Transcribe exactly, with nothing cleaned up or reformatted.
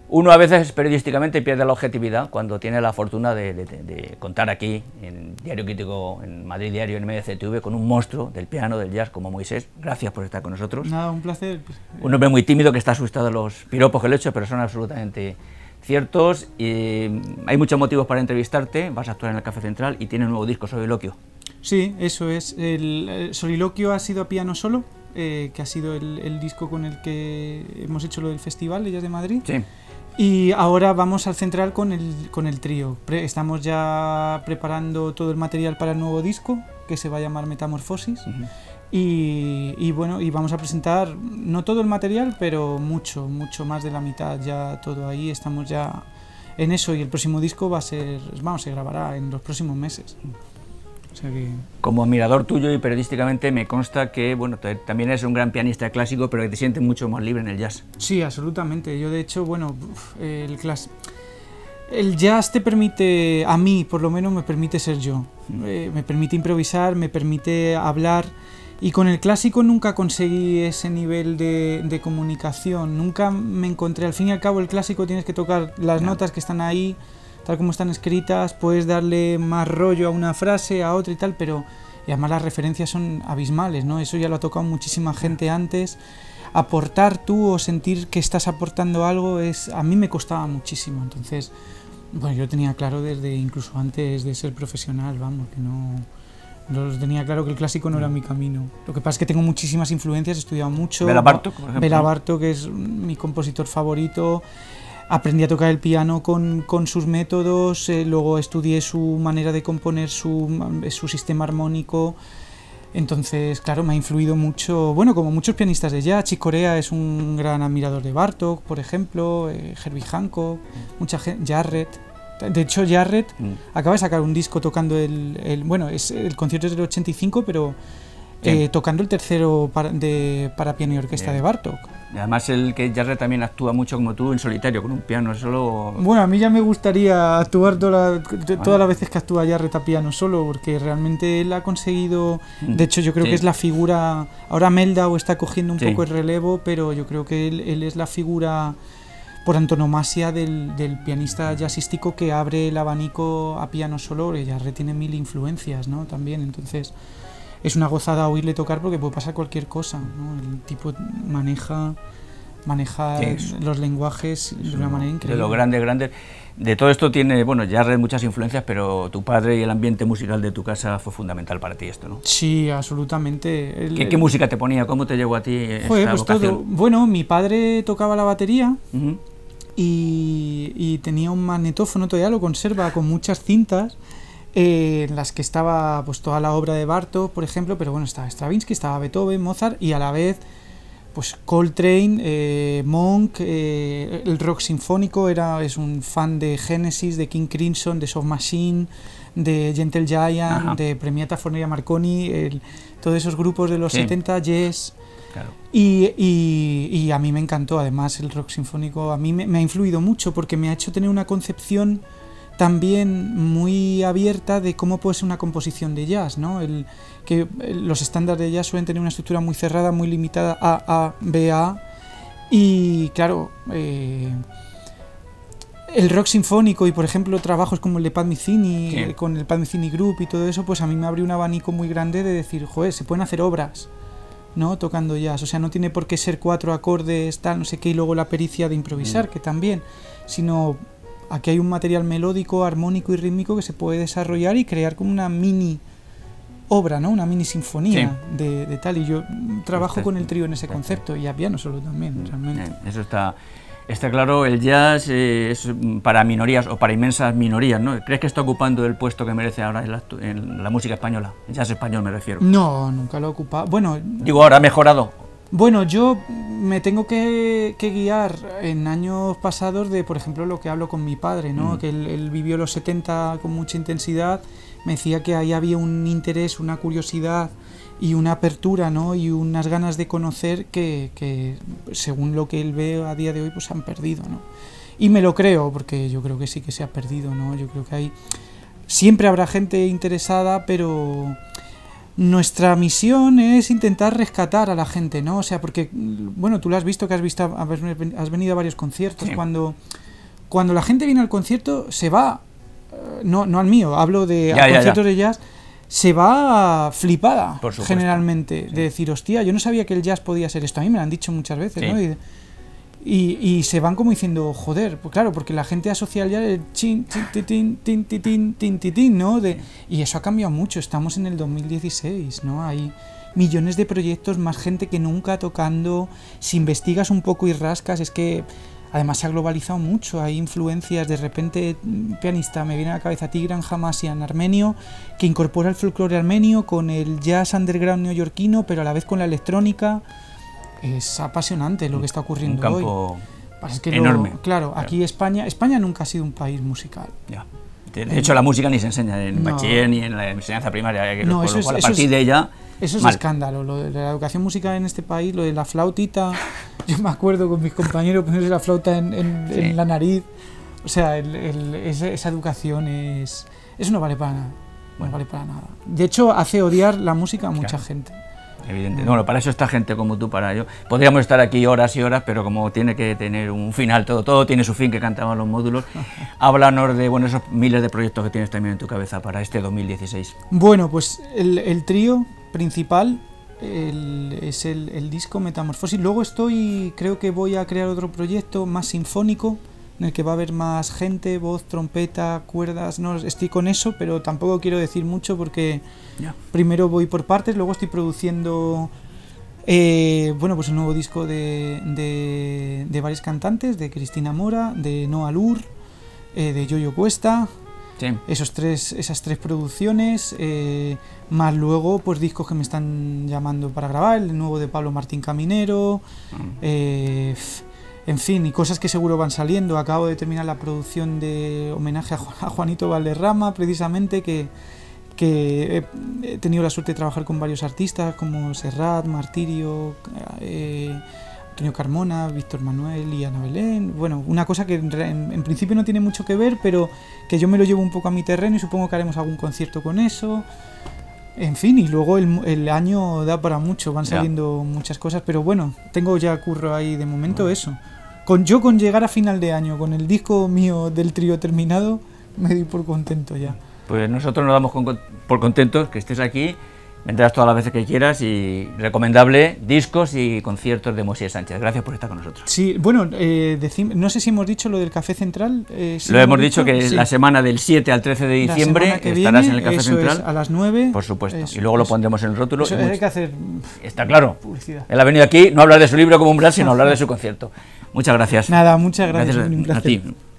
Uno a veces periodísticamente pierde la objetividad cuando tiene la fortuna de, de, de contar aquí en Diario Crítico, en Madrid Diario, en M D C T V, con un monstruo del piano, del jazz como Moisés. Gracias por estar con nosotros. Nada, un placer. Un hombre muy tímido que está asustado de los piropos que le he hecho, pero son absolutamente ciertos. Y hay muchos motivos para entrevistarte. Vas a actuar en el Café Central y tiene un nuevo disco, Soliloquio. Sí, eso es. El, el Soliloquio ha sido a piano solo, eh, que ha sido el, el disco con el que hemos hecho lo del Festival de Jazz de Madrid. Sí. Y ahora vamos al Central con el, con el trío. Pre estamos ya preparando todo el material para el nuevo disco, que se va a llamar Metamorfosis. Uh-huh. y, y bueno, y vamos a presentar, no todo el material, pero mucho, mucho más de la mitad, ya todo ahí, estamos ya en eso, y el próximo disco va a ser, vamos, se grabará en los próximos meses. O sea que... Como admirador tuyo y periodísticamente me consta que bueno, también eres un gran pianista clásico, pero que te sientes mucho más libre en el jazz. Sí, absolutamente. Yo de hecho, bueno, el, clas... el jazz te permite, a mí por lo menos me permite ser yo. Mm. Eh, me permite improvisar, me permite hablar, y con el clásico nunca conseguí ese nivel de, de comunicación. Nunca me encontré, al fin y al cabo el clásico tienes que tocar las no. notas que están ahí, tal como están escritas, puedes darle más rollo a una frase, a otra y tal, pero y además las referencias son abismales, ¿no? Eso ya lo ha tocado muchísima gente antes. Aportar tú o sentir que estás aportando algo, es a mí me costaba muchísimo. Entonces, bueno, yo tenía claro desde incluso antes de ser profesional, vamos, que no... Yo tenía claro que el clásico no era mi camino. Lo que pasa es que tengo muchísimas influencias, he estudiado mucho. Béla Bartók, por ejemplo. Béla Bartók, que es mi compositor favorito. Aprendí a tocar el piano con, con sus métodos, eh, luego estudié su manera de componer, su, su sistema armónico. Entonces, claro, me ha influido mucho, bueno, como muchos pianistas de jazz. Chick Corea es un gran admirador de Bartók, por ejemplo, eh, Herbie Hancock, mucha gente, Jarrett. De hecho, Jarrett mm. acaba de sacar un disco tocando el, el... Bueno, es, el concierto es del ochenta y cinco, pero eh, tocando el tercero para, de, para piano y orquesta Bien. de Bartók. Y además el que Jarrett también actúa mucho como tú en solitario, con un piano solo... Bueno, a mí ya me gustaría actuar toda la, todas bueno. las veces que actúa Jarrett a piano solo, porque realmente él ha conseguido... Mm. De hecho, yo creo sí. que es la figura... Ahora Meldau está cogiendo un sí. poco el relevo, pero yo creo que él, él es la figura por antonomasia del, del pianista jazzístico que abre el abanico a piano solo. Y Jarrett tiene mil influencias, ¿no? También, entonces... Es una gozada oírle tocar porque puede pasar cualquier cosa, ¿no? El tipo maneja, maneja sí, los lenguajes de una manera increíble. De lo grande, grande. De todo esto tiene, bueno, Jarrett muchas influencias, pero tu padre y el ambiente musical de tu casa fue fundamental para ti esto, ¿no? Sí, absolutamente. El, ¿Qué, ¿Qué música te ponía? ¿Cómo te llegó a ti esta joder, pues vocación? Todo. Bueno, mi padre tocaba la batería uh-huh. y, y tenía un magnetófono, todavía lo conserva, con muchas cintas. Eh, en las que estaba pues toda la obra de Bartók, por ejemplo, pero bueno, estaba Stravinsky, estaba Beethoven, Mozart, y a la vez pues Coltrane, eh, Monk, eh, el rock sinfónico, era, es un fan de Genesis, de King Crimson, de Soft Machine, de Gentle Giant, Ajá. de Premiata Forneria Marconi, el, todos esos grupos de los sí. setenta, Yes. Claro. Y, y, y a mí me encantó, además el rock sinfónico a mí me, me ha influido mucho porque me ha hecho tener una concepción también muy abierta de cómo puede ser una composición de jazz, ¿no? El, que los estándares de jazz suelen tener una estructura muy cerrada, muy limitada, A, A, B, A, y claro, eh, el rock sinfónico y por ejemplo trabajos como el de Pat Metheny, sí. con el Pat Metheny Group y todo eso, pues a mí me abrió un abanico muy grande de decir, joder, se pueden hacer obras, ¿no? Tocando jazz, o sea, no tiene por qué ser cuatro acordes, tal, no sé qué, y luego la pericia de improvisar, mm. que también, sino... Aquí hay un material melódico, armónico y rítmico que se puede desarrollar y crear como una mini obra, ¿no? Una mini sinfonía sí. de, de tal. Y yo trabajo Perfecto. con el trío en ese concepto y a piano solo también, realmente. Eso está, está claro. El jazz eh, es para minorías o para inmensas minorías, ¿no? ¿Crees que está ocupando el puesto que merece ahora en la, en la música española? El jazz español me refiero. No, nunca lo ha ocupado. Bueno, digo, ahora ha mejorado. Bueno, yo me tengo que, que guiar en años pasados de, por ejemplo, lo que hablo con mi padre, ¿no? Mm. Que él, él vivió los setenta con mucha intensidad, me decía que ahí había un interés, una curiosidad y una apertura, ¿no? Y unas ganas de conocer que, que, según lo que él ve a día de hoy, pues se han perdido, ¿no? Y me lo creo, porque yo creo que sí que se ha perdido, ¿no? Yo creo que hay... Siempre habrá gente interesada, pero... Nuestra misión es intentar rescatar a la gente, ¿no? O sea, porque, bueno, tú lo has visto, que has visto, has venido a varios conciertos, sí. cuando cuando la gente viene al concierto se va, no, no al mío, hablo de ya, ya, conciertos ya. de jazz, se va flipada, Por supuesto. generalmente, Sí. de decir, hostia, yo no sabía que el jazz podía ser esto, a mí me lo han dicho muchas veces, Sí. ¿no? Y, y, y se van como diciendo, joder, pues claro, porque la gente asocia al jazz el chin, chin, tin, tin, tin, tin, tin, tin, tin, tin, ¿no? De, y eso ha cambiado mucho, estamos en el dos mil dieciséis, ¿no? Hay millones de proyectos, más gente que nunca tocando, si investigas un poco y rascas, es que además se ha globalizado mucho, hay influencias, de repente, pianista, me viene a la cabeza Tigran Hamasyan, armenio, que incorpora el folclore armenio con el jazz underground neoyorquino, pero a la vez con la electrónica. Es apasionante lo que está ocurriendo Un campo hoy. Pasa es que enorme. lo- claro, aquí España, España nunca ha sido un país musical. Ya. De, de hecho, la música ni se enseña en No. bachiller ni en la enseñanza primaria. Que No, lo- eso lo es- cual, a eso partir es- de ella, Eso es mal. escándalo, lo de la educación musical en este país, lo de la flautita, yo me acuerdo con mis compañeros poniéndose la flauta en, en- Sí. en la nariz, o sea, el- el- ese- esa educación es... Eso no vale para nada, Bueno. no vale para nada. De hecho, hace odiar la música a mucha Claro. gente. Evidente. Bueno, para eso está gente como tú, para ello. Podríamos estar aquí horas y horas, pero como tiene que tener un final, todo, todo tiene su fin, que cantaban los módulos. Háblanos de, bueno, esos miles de proyectos que tienes también en tu cabeza para este dos mil dieciséis. Bueno, pues el, el trío principal el- es el, el disco Metamorfosis. Luego estoy, creo que voy a crear otro proyecto más sinfónico, en el que va a haber más gente, voz, trompeta, cuerdas. No, estoy con eso, pero tampoco quiero decir mucho porque Ya. primero voy por partes, luego estoy produciendo eh, bueno, pues un nuevo disco de, de, de varios cantantes, de Cristina Mora, de Noa Lur, eh, de Yoyo Cuesta. Sí. Esos tres, esas tres producciones, eh, más luego pues discos que me están llamando para grabar, el nuevo de Pablo Martín Caminero, eh, en fin, y cosas que seguro van saliendo. Acabo de terminar la producción de homenaje a, Ju- a Juanito Valderrama, precisamente, que, que he, he tenido la suerte de trabajar con varios artistas como Serrat, Martirio, eh, Antonio Carmona, Víctor Manuel y Ana Belén. Bueno, una cosa que en, re- en- en principio no tiene mucho que ver, pero que yo me lo llevo un poco a mi terreno y supongo que haremos algún concierto con eso. En fin, y luego el, el año da para mucho, van Ya. saliendo muchas cosas, pero bueno, tengo ya curro ahí de momento eso. Con, yo con llegar a final de año, con el disco mío del trío terminado, me di por contento ya. Pues nosotros nos damos con- por contentos que estés aquí. Vendrás todas las veces que quieras y recomendable discos y conciertos de Moisés Sánchez. Gracias por estar con nosotros. Sí, bueno, eh, decim- no sé si hemos dicho lo del Café Central. eh, ¿sí Lo hemos dicho que Sí. la semana del siete al trece de La diciembre semana que estarás viene, en el Café eso Central. es, a las nueve. Por supuesto. Eso, y luego lo eso. pondremos en el rótulo. Eso y hay mucho- que hacer Está claro. publicidad. Él ha venido aquí no a hablar de su libro como umbral, sino a hablar de su concierto. Muchas gracias. Nada, muchas gracias. Gracias un a placer. ti.